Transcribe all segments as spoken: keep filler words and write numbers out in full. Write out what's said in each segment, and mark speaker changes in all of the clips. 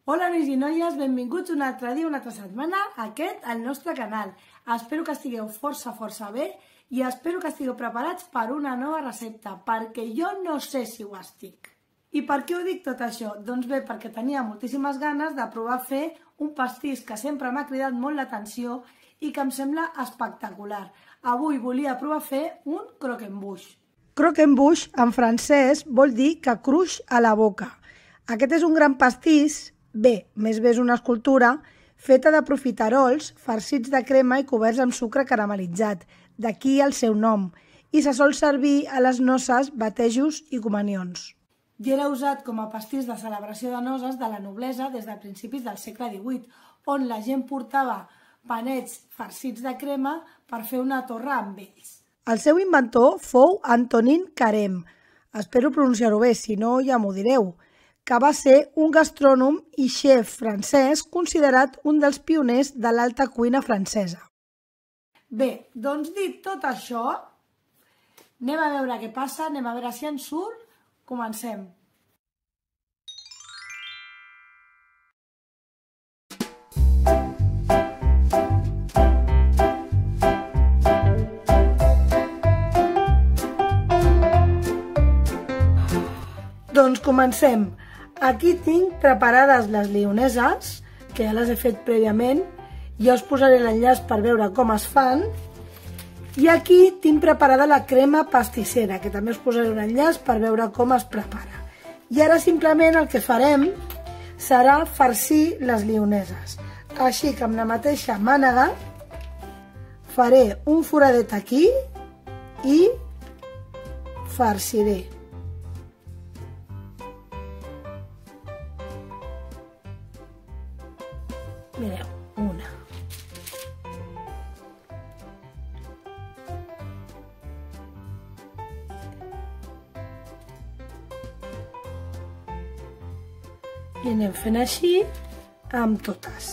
Speaker 1: Hola nois i noies, benvinguts un altre dia, una altra setmana, aquest al nostre canal. Espero que estigueu força, força bé i espero que estigueu preparats per una nova recepta, perquè jo no sé si ho estic. I per què ho dic tot això? Doncs bé, perquè tenia moltíssimes ganes de provar a fer un pastís que sempre m'ha cridat molt l'atenció i que em sembla espectacular. Avui volia provar a fer un croquembouche. Croquembouche en francès vol dir que cruix a la boca. Aquest és un gran pastís, bé, més bé és una escultura, feta de profiterols farcits de crema i coberts amb sucre caramelitzat, d'aquí el seu nom, i se sol servir a les noces, batejos i comunions. I era usat com a pastís de celebració de noces de la noblesa des de principis del segle divuit, on la gent portava panets farcits de crema per fer una torra amb ells. El seu inventor fou Antonin Carême, espero pronunciar-ho bé, si no ja m'ho direu, que va ser un gastrònom i xef francès considerat un dels pioners de l'alta cuina francesa. Bé, doncs dit tot això, anem a veure què passa, anem a veure si ens surt. Comencem. Doncs comencem. Aquí tinc preparades les lioneses, que ja les he fet prèviament. Ja us posaré l'enllaç per veure com es fan. I aquí tinc preparada la crema pastissera, que també us posaré un enllaç per veure com es prepara. I ara simplement el que farem serà farcir les lioneses. Així que amb la mateixa mànega faré un foradet aquí i farciré. Mireu, una. I anem fent així amb totes.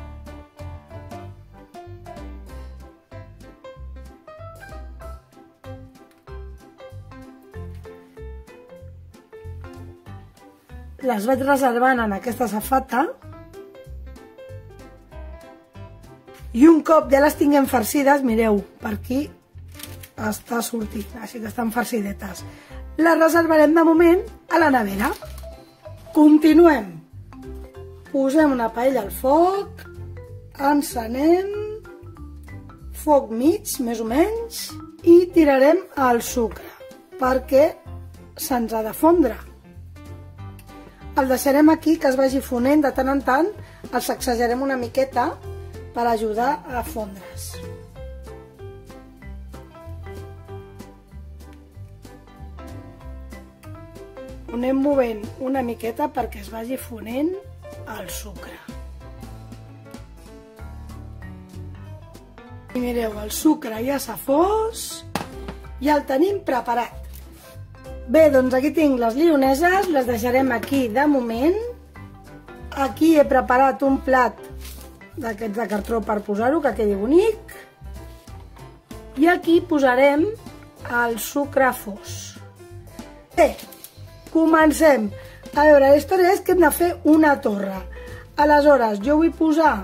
Speaker 1: Les vaig reservant en aquesta safata. I un cop ja les tinguem farcides, mireu, per aquí està sortint, així que estan farcidetes. Les reservarem de moment a la nevera. Continuem. Posem una paella al foc, encenem, foc mig, més o menys, i tirarem el sucre, perquè se'ns ha de fondre. El deixarem aquí, que es vagi fonent de tant en tant, el sacsejarem una miqueta, per ajudar a fondre's. Ho anem movent una miqueta perquè es vagi fonent el sucre. I mireu, el sucre ja s'ha fos i el tenim preparat. Bé, doncs aquí tinc les lioneses, les deixarem aquí de moment. Aquí he preparat un plat d'aquests de cartró per posar-ho, que quedi bonic. I aquí posarem el sucre fos. Bé, comencem. A veure, la història és que hem de fer una torra. Aleshores, jo vull posar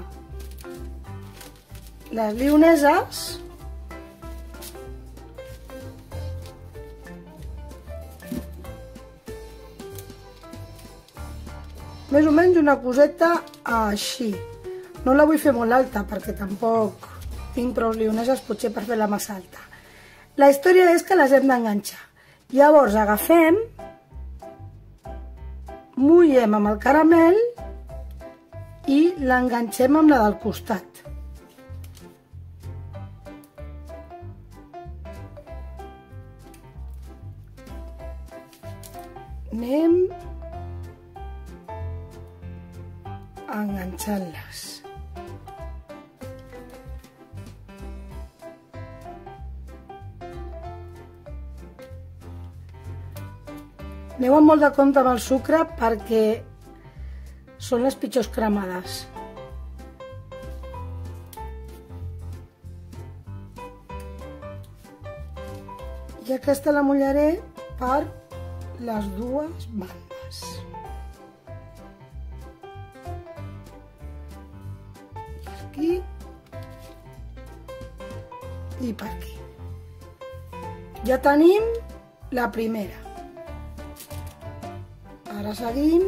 Speaker 1: les lioneses més o menys una coseta així. No la vull fer molt alta perquè tampoc tinc prou lioneses potser per fer-la massa alta. La història és que les hem d'enganxar. Llavors agafem, mullem amb el caramel i l'enganxem amb la del costat. Anem enganxant-les. Aneu amb molt de compte amb el sucre perquè són les pitjors cremades. I aquesta la mullaré per les dues bandes. aquí i per aquí. Ja tenim la primera. Ara seguim.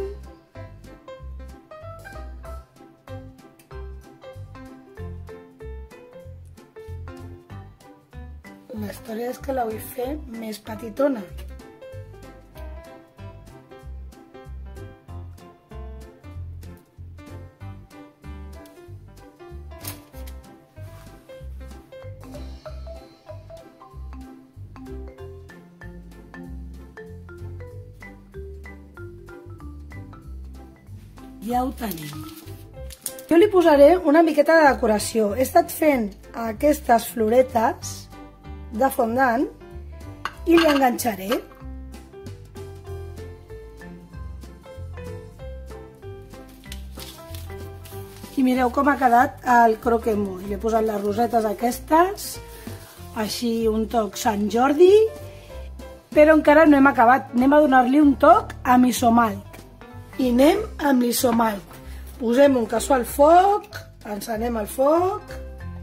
Speaker 1: La història és que la vull fer més petitona. Ja ho tenim. Jo li posaré una miqueta de decoració. He estat fent aquestes floretes de fondant i li enganxaré. I mireu com ha quedat el croquembouche. Li he posat les rosetes aquestes, així un toc Sant Jordi, però encara no hem acabat. Anem a donar-li un toc amb isomalt. I anem amb l'isomalt. Posem un cassó al foc, encenem el foc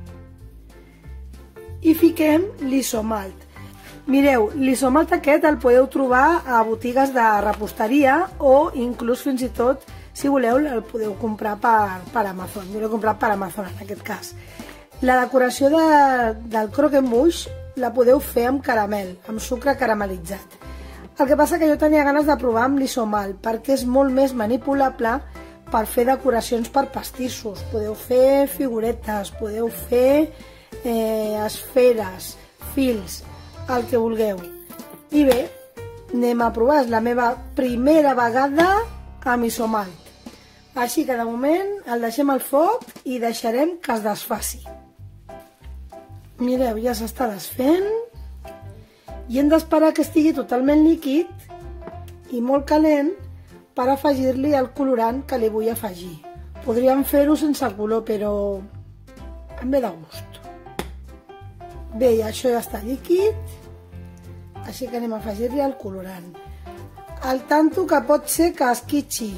Speaker 1: i fiquem l'isomalt. Mireu, l'isomalt aquest el podeu trobar a botigues de reposteria o inclús fins i tot, si voleu, el podeu comprar per, per Amazon. Jo l'he comprat per Amazon en aquest cas. La decoració de, del croquembouche la podeu fer amb caramel, amb sucre caramelitzat. El que passa que jo tenia ganes de provar amb l'isomalt perquè és molt més manipulable per fer decoracions per pastissos. Podeu fer figuretes, podeu fer eh, esferes, fils, el que vulgueu. I bé, anem a provar. És la meva primera vegada amb isomalt. Així que de moment el deixem al foc i deixarem que es desfaci. Mireu, ja s'està desfent. I hem d'esperar que estigui totalment líquid i molt calent per afegir-li el colorant que li vull afegir. Podríem fer-ho sense color, però em ve de gust. Bé, això ja està líquid, així que anem a afegir-li el colorant. Al tanto que pot ser que esquitxi.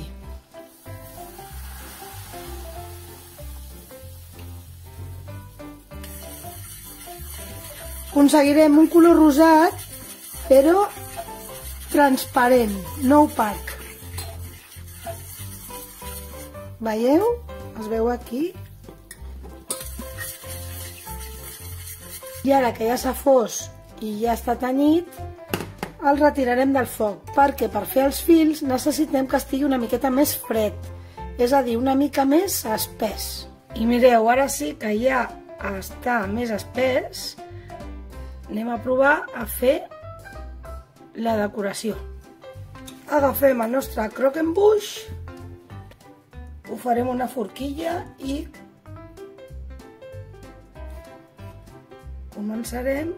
Speaker 1: Aconseguirem un color rosat, però transparent, no opac. Veieu? Es veu aquí. I ara que ja s'ha fos i ja està tenyit, el retirarem del foc, perquè per fer els fils necessitem que estigui una miqueta més fred, és a dir, una mica més espès. I mireu, ara sí que ja està més espès. Anem a provar a fer la decoració. Agafem el nostre croquembouche, ho farem una forquilla i començarem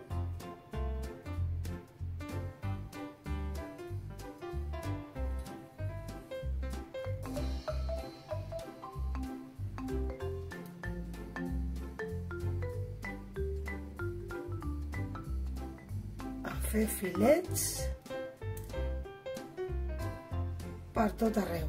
Speaker 1: a fer filets per tot arreu.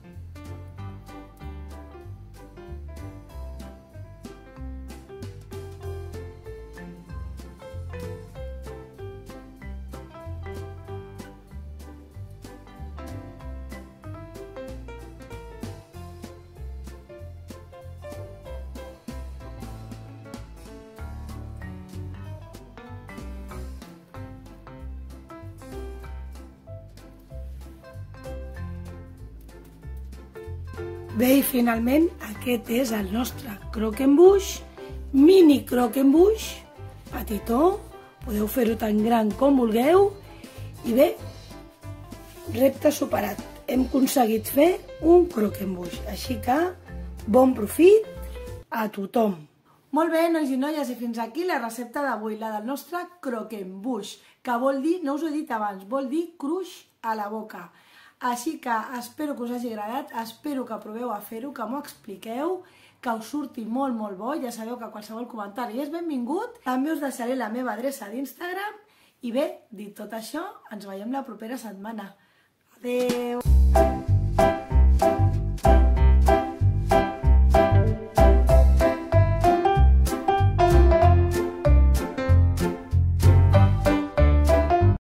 Speaker 1: Bé, i finalment aquest és el nostre croquembouche, mini croquembouche, petitó, podeu fer-ho tan gran com vulgueu, i bé, repte superat. Hem aconseguit fer un croquembouche, així que bon profit a tothom. Molt bé, nois i noies, i fins aquí la recepta d'avui, la del nostre croquembouche, que vol dir, no us ho he dit abans, vol dir cruix a la boca. Així que espero que us hagi agradat, espero que proveu a fer-ho, que m'ho expliqueu, que us surti molt, molt bo. Ja sabeu que qualsevol comentari és benvingut. També us deixaré la meva adreça d'Instagram. I bé, dit tot això, ens veiem la propera setmana. Adeu!